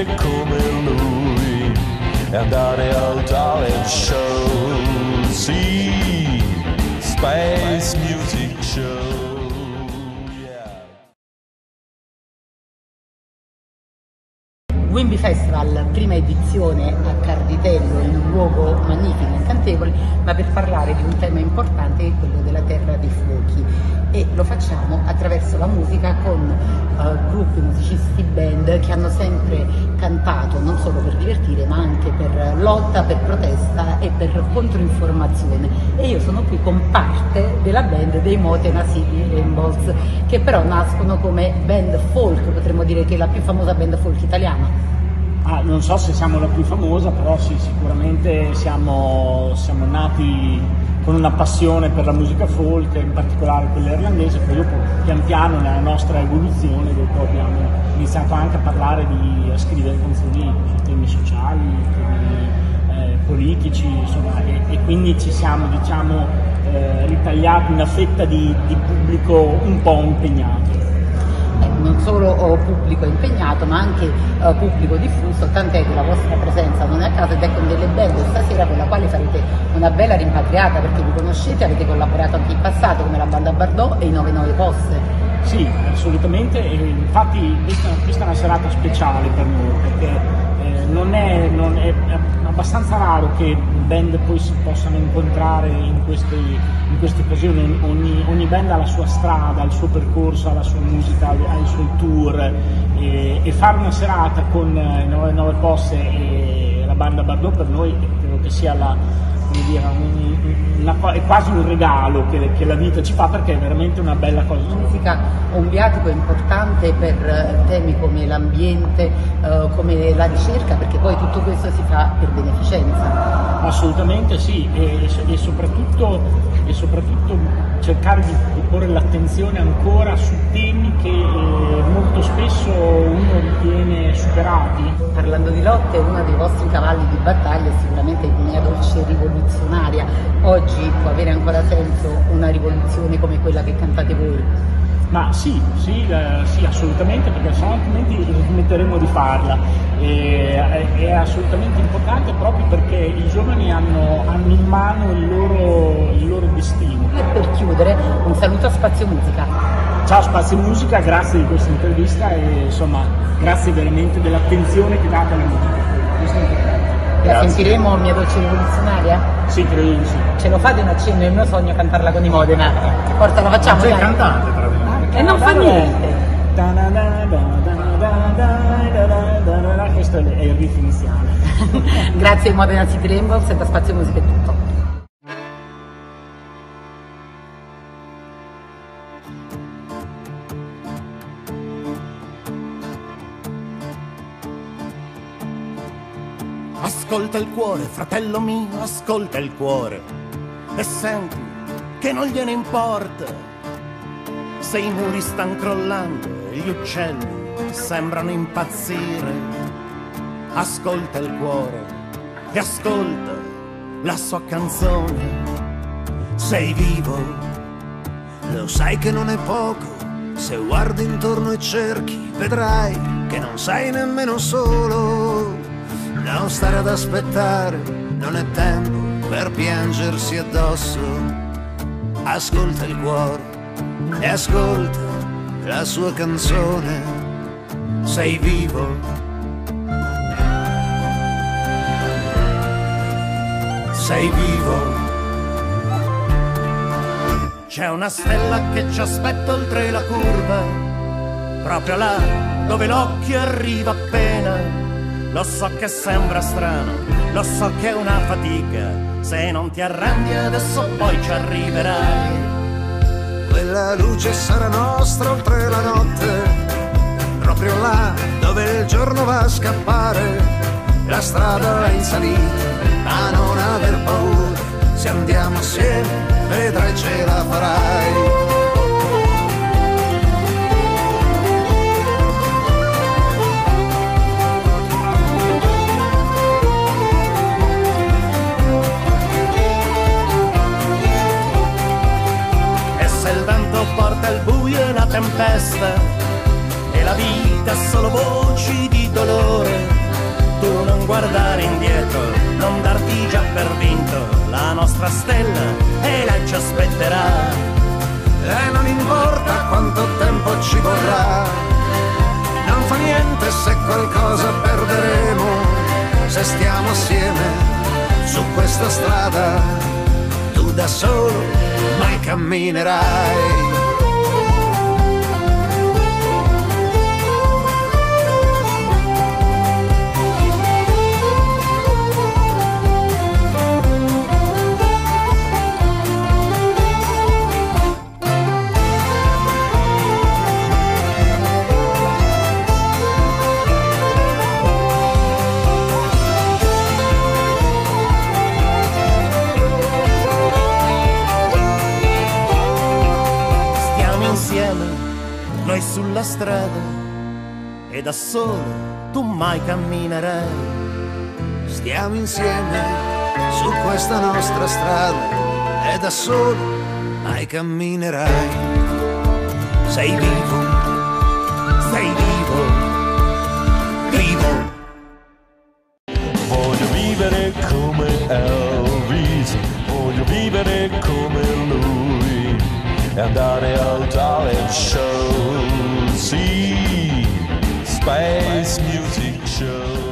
niente come lui e andare al talent show, sì, Space Music Show. Wimby Festival, prima edizione a Carditello, in un luogo magnifico, incantevole, ma per parlare di un tema importante che è quello della terra dei fuochi, e lo facciamo attraverso la musica con gruppi, musicisti, band che hanno sempre cantato non solo per divertire ma anche per lotta, per protesta e per controinformazione, e io sono qui con parte della band dei Modena City Rainbows, che però nascono come band folk, potremmo dire che è la più famosa band folk italiana. Non so se siamo la più famosa, però sì, sicuramente siamo nati con una passione per la musica folk, in particolare quella irlandese. Poi dopo, pian piano, nella nostra evoluzione, dopo abbiamo iniziato anche a scrivere canzoni su temi sociali, temi politici, insomma, e quindi ci siamo, diciamo, ritagliati una fetta di pubblico un po' impegnato. Non solo pubblico impegnato ma anche pubblico diffuso, tant'è che la vostra presenza non è a caso ed è con delle band stasera con la quale farete una bella rimpatriata, perché vi conoscete, avete collaborato anche in passato come la Banda Bardot e i 99 Posse. Sì, assolutamente, e infatti questa è una serata speciale per noi, perché non è abbastanza raro che band poi si possano incontrare in queste occasioni. Ogni band ha la sua strada, il suo percorso, ha la sua musica, ha i suoi tour, e fare una serata con i 99 Posse e la Banda Bardot per noi credo che sia è quasi un regalo che la vita ci fa, perché è veramente una bella cosa. Musica un viatico importante per temi come l'ambiente, come la ricerca, perché poi tutto questo si fa per beneficenza. Assolutamente sì, e soprattutto cercare di porre l'attenzione ancora su temi che molto spesso uno ritiene superati. Parlando di lotte, uno dei vostri cavalli di battaglia è sicuramente Mia Dolce Rivoluzionaria. Oggi può avere ancora senso una rivoluzione come quella che cantate voi? Ma sì, assolutamente, perché sennò altrimenti smetteremo di farla. È assolutamente importante proprio perché i giovani hanno in mano il loro destino. E per chiudere, un saluto a Spazio Musica. Ciao Spazio Musica, grazie di questa intervista e insomma grazie veramente dell'attenzione che date alla musica. Questo è importante. La sentiremo Mia Dolce Rivoluzionaria? Sì, credo di sì. Ce lo fate un accenno, è il mio sogno cantarla con i Modena. Forza, la facciamo? Sei cantante, tra l'altro. E non fa niente. Questo è il riff iniziale. Grazie ai Modena City Rainbows e da Spazio Musica è tutto. Ascolta il cuore, fratello mio, ascolta il cuore e senti che non gliene importa se i muri stanno crollando e gli uccelli sembrano impazzire. Ascolta il cuore e ascolta la sua canzone. Sei vivo, lo sai che non è poco, se guardi intorno e cerchi vedrai che non sei nemmeno solo. Non stare ad aspettare, non è tempo per piangersi addosso. Ascolta il cuore e ascolta la sua canzone. Sei vivo. Sei vivo. C'è una stella che ci aspetta oltre la curva, proprio là dove l'occhio arriva appena. Lo so che sembra strano, lo so che è una fatica, se non ti arrendi adesso poi ci arriverai. Quella luce sarà nostra oltre la notte, proprio là dove il giorno va a scappare. La strada è in salita, ma non aver paura, se andiamo assieme vedrai ce la farai. Porta il buio e la tempesta e la vita solo voci di dolore. tu non guardare indietro, non darti già per vinto, la nostra stella e lei ci aspetterà. E non importa quanto tempo ci vorrà, non fa niente se qualcosa perderemo, se stiamo assieme su questa strada, tu da solo mai camminerai. Noi sulla strada e da solo tu mai camminerai. Stiamo insieme su questa nostra strada e da solo mai camminerai. Sei vivo, sei vivo, vivo. Voglio vivere come Elvis, voglio vivere come lui e andare al talent show, sì, Space Music Show.